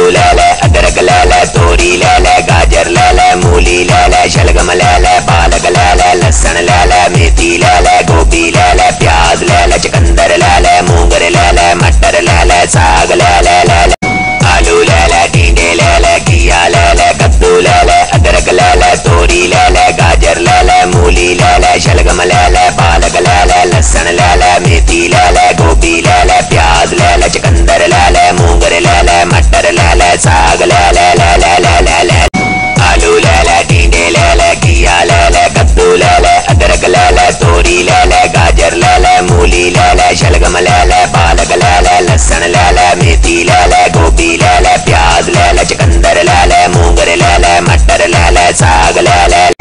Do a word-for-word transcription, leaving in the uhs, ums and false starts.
ले ले, अदरक ले ले, तोरी ले ले, गाजर ले ले, मूली ले ले, शलगम ले ले, पालक ले ले, लहसुन ले ले, मेथी ले ले, गोभी ले ले, प्याज ले ले, चुकंदर ले ले, मूंगर ले ले, मटर ले ले, साग ले ले ले ले, आलू ले ले, टिंडे ले ले, घिया ले ले, कद्दू ले ले, अदरक ले ले, तोरी ले ले, गाजर ले ले, मूली ले ले, शलगम ले ले, पालक ले ले, लहसुन ले ले, मेथी ले ले, गोभी ले ले, प्याज ले ले, चुकंदर ले ले, मूंगर ले ले, मटर ले ले, साग ले ले ले ले ले ले ले, आलू ले ले, टिंडे ले ले, घिया ले ले, कद्दू ले ले, अदरक ले ले, तोरी ले ले, गाजर ले ले, मूली ले ले, शलगम ले ले, पालक ले ले, लहसुन ले ले, मेथी ले ले, गोभी ले ले, प्याज ले ले, चुकंदर ले ले, मूंगर ले ले, मटर ले ले, साग ले ले।